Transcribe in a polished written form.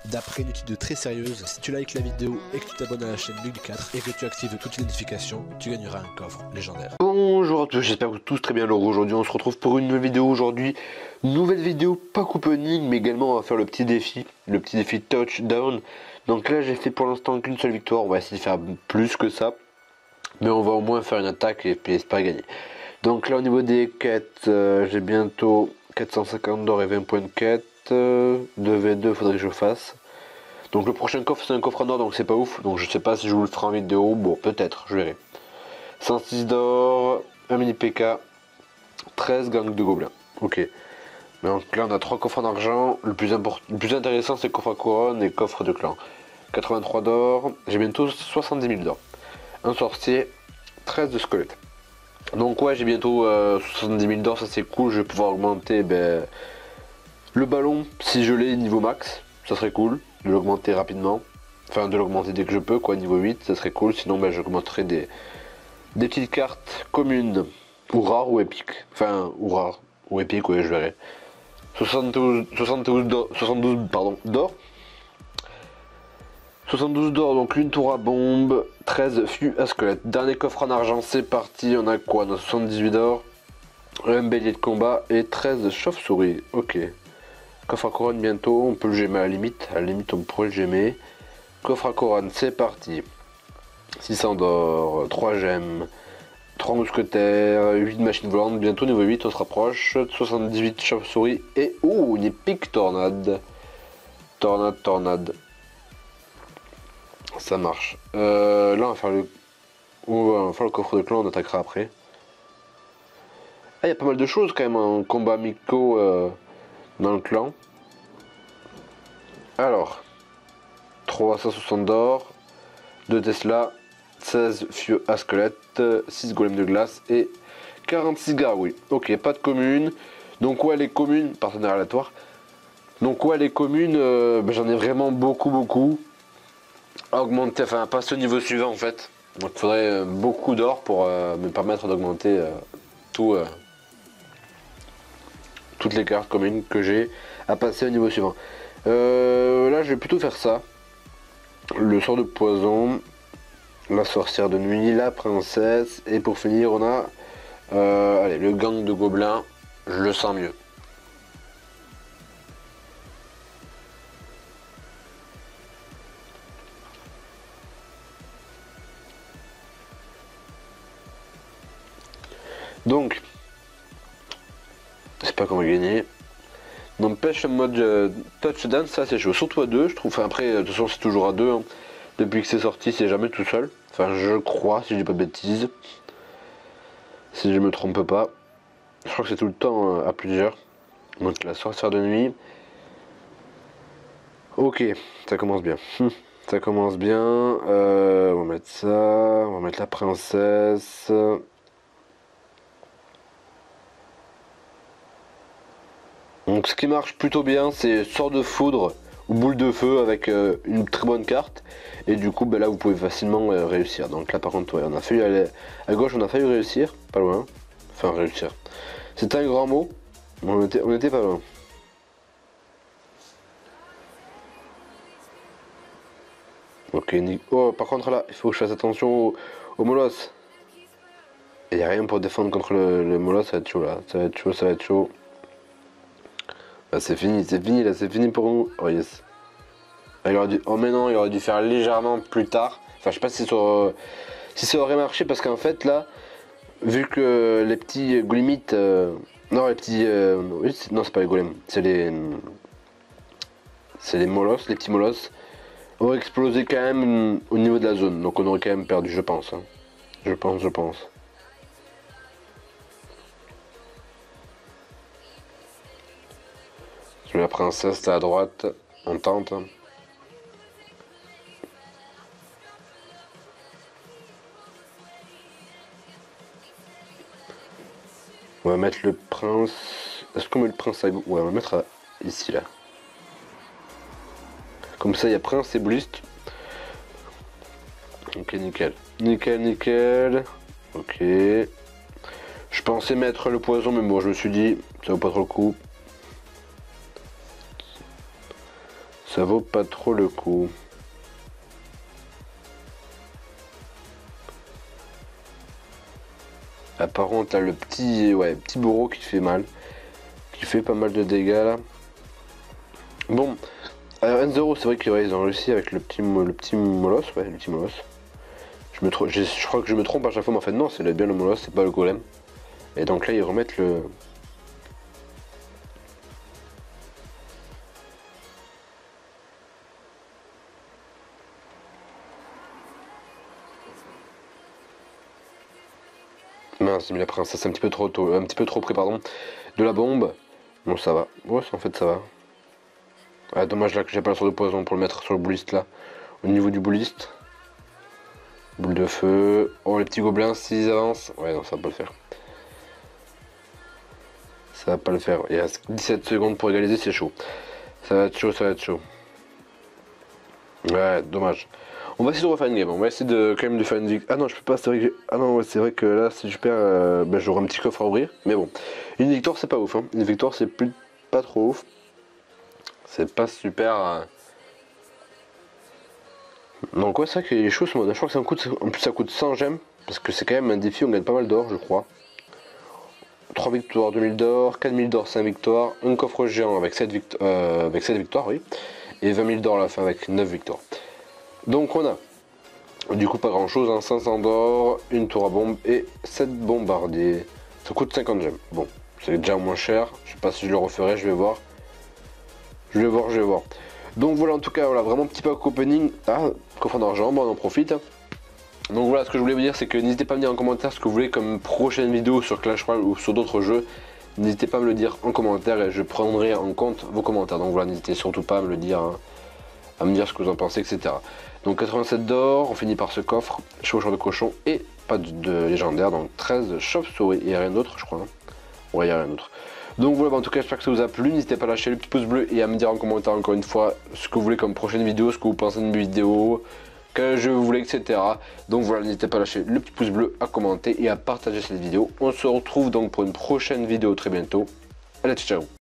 d'après une étude très sérieuse, si tu likes la vidéo et que tu t'abonnes à la chaîne Bug 4 et que tu actives toutes les notifications, tu gagneras un coffre légendaire. Bonjour à tous, j'espère que vous tous très bien. Alors aujourd'hui on se retrouve pour une nouvelle vidéo. Aujourd'hui, nouvelle vidéo pas couponing, mais également on va faire le petit défi touchdown. Donc là j'ai fait pour l'instant qu'une seule victoire, on va essayer de faire plus que ça, mais on va au moins faire une attaque et puis espérer gagner. Donc là au niveau des quêtes, j'ai bientôt 450 d'or et 20 points de quête. 2v2 faudrait que je fasse. Donc le prochain coffre c'est un coffre en or, donc c'est pas ouf, donc je sais pas si je vous le ferai en vidéo, bon peut-être, je verrai. 106 d'or, un mini PK, 13 gangs de gobelins. Ok. Donc là on a 3 coffres en argent. Le plus intéressant c'est coffre à couronne et coffre de clan. 83 d'or. J'ai bientôt 70 000 d'or. Un sorcier, 13 de squelettes. Donc ouais j'ai bientôt 70 000 d'or, ça c'est cool. Je vais pouvoir augmenter le ballon si je l'ai niveau max. Ça serait cool de l'augmenter rapidement. Enfin de l'augmenter dès que je peux quoi, niveau 8 ça serait cool. Sinon j'augmenterai des petites cartes communes, ou rares ou épiques. Enfin, ou rares, ou épiques, ouais, je verrai. 72 d'or. 72 d'or, donc une tour à bombe, 13 fûts à squelette. Dernier coffre en argent, c'est parti. On a quoi? On a 78 d'or, un bélier de combat et 13 chauves-souris. Ok. Coffre à couronne bientôt, on peut le gémer à la limite. À la limite, on pourrait le gémer. Coffre à couronne, c'est parti. 600 d'or, 3 gemmes, 3 mousquetaires, 8 machines volantes, bientôt niveau 8, on se rapproche, 78 chauves-souris et une épique tornade. Tornade. Ça marche. Là on va faire le coffre de clan, on attaquera après. Ah, il y a pas mal de choses quand même en combat Miko dans le clan. Alors, 360 d'or, 2 Tesla, 16 fieux à squelette, 6 golems de glace et 46 gargouilles. Ok, pas de commune. Donc ouais, les communes, partenaire aléatoire. Donc ouais, les communes, j'en ai vraiment beaucoup. À augmenter, enfin pas ce niveau suivant en fait. Donc il faudrait beaucoup d'or pour me permettre d'augmenter toutes les cartes communes que j'ai à passer au niveau suivant. Là je vais plutôt faire ça. Le sort de poison, la sorcière de nuit, la princesse, et pour finir on a allez, le gang de gobelins, je le sens mieux. Donc, je sais pas comment gagner. N'empêche, le mode touchdown, ça c'est chaud, surtout à deux, je trouve. Enfin, après, de toute façon c'est toujours à deux, hein. Depuis que c'est sorti, c'est jamais tout seul. Enfin, je crois, si je dis pas de bêtises. Si je me trompe pas. Je crois que c'est tout le temps à plusieurs. Donc la sorcière de nuit. Ok, ça commence bien. Ça commence bien. On va mettre ça. On va mettre la princesse. Donc ce qui marche plutôt bien, c'est sort de foudre ou boule de feu avec une très bonne carte. Et du coup, là vous pouvez facilement réussir. Donc là par contre, ouais, on a failli aller à gauche, on a failli réussir, pas loin. Enfin réussir. C'était un grand mot, mais on était pas loin. Ok, oh par contre là, il faut que je fasse attention au molosse. Il n'y a rien pour défendre contre le molosse, ça va être chaud là. Ça va être chaud. Là c'est fini, là, c'est fini pour nous. Oh yes. Là, il aurait dû... Oh mais non, il aurait dû faire légèrement plus tard. Enfin je sais pas si ça aurait marché parce qu'en fait là, vu que les petits golemites... Non les petits... non c'est pas les golems, c'est les molosses, les petits molosses auraient explosé quand même au niveau de la zone. Donc on aurait quand même perdu, je pense. Hein. Je pense. La princesse, t'es à droite, on tente. On va mettre le prince. Est-ce qu'on met le prince à... Ouais, on va mettre ici là. Comme ça, il y a prince et blist. Ok, nickel. Nickel. Ok. Je pensais mettre le poison, mais bon, je me suis dit, ça vaut pas trop le coup. Ça vaut pas trop le coup. Ah, par contre, là, le petit bourreau qui fait mal. Qui fait pas mal de dégâts, là. Bon. Alors, N0, c'est vrai qu'ils ont réussi avec le petit molosse. Ouais, le petit molosse. Je crois que je me trompe à chaque fois, mais en fait, non, c'est bien le molosse, c'est pas le golem. Et donc là, ils remettent le... Mince, j'ai mis la princesse un petit peu trop tôt, un petit peu trop près, pardon. De la bombe. Bon, ça va. Ouais, en fait, ça va. Ah, dommage là que j'ai pas le sort de poison pour le mettre sur le bouliste là. Au niveau du bouliste. Boule de feu. Oh, les petits gobelins, s'ils avancent. Ouais, non, ça va pas le faire. Ça va pas le faire. Il reste 17 secondes pour égaliser, c'est chaud. Ça va être chaud, ça va être chaud. Ouais, dommage. On va essayer de refaire une game. On va essayer de quand même de faire une victoire. Ah non, je peux pas. C'est vrai que ah non, ouais, c'est vrai que là, si je perds, ben, j'aurai un petit coffre à ouvrir. Mais bon, une victoire, c'est pas ouf. Hein. Une victoire, c'est pas trop ouf. C'est pas super. Donc ouais, c'est vrai que les choses sont... Je crois que en plus ça coûte 100 gemmes. Parce que c'est quand même un défi, on gagne pas mal d'or, je crois. 3 victoires, 2000 d'or, 4000 d'or, 5 victoires, un coffre géant avec 7 victoires, oui. Et 20 000 d'or à la fin avec 9 victoires. Donc on a, du coup pas grand chose, hein, 500 d'or, une tour à bombe et 7 bombardiers. Ça coûte 50 gemmes. Bon, c'est déjà moins cher. Je sais pas si je le referai, je vais voir. Je vais voir. Donc voilà, en tout cas, voilà, vraiment petit pack opening. Ah, coffre d'argent, bon, on en profite. Donc voilà, ce que je voulais vous dire, c'est que n'hésitez pas à me dire en commentaire ce que vous voulez comme prochaine vidéo sur Clash Royale ou sur d'autres jeux. N'hésitez pas à me le dire en commentaire et je prendrai en compte vos commentaires. Donc voilà, n'hésitez surtout pas à me le dire, hein, à me dire ce que vous en pensez, etc. Donc 87 d'or, on finit par ce coffre, chevaucheur de cochon et pas de légendaire, donc 13 chauves-souris. Il n'y a rien d'autre, je crois. Hein. Ouais, il n'y a rien d'autre. Donc voilà, en tout cas, j'espère que ça vous a plu. N'hésitez pas à lâcher le petit pouce bleu et à me dire en commentaire encore une fois ce que vous voulez comme prochaine vidéo, ce que vous pensez de mes vidéos, quel jeu vous voulez, etc. Donc voilà, n'hésitez pas à lâcher le petit pouce bleu, à commenter et à partager cette vidéo. On se retrouve donc pour une prochaine vidéo très bientôt. Allez, ciao!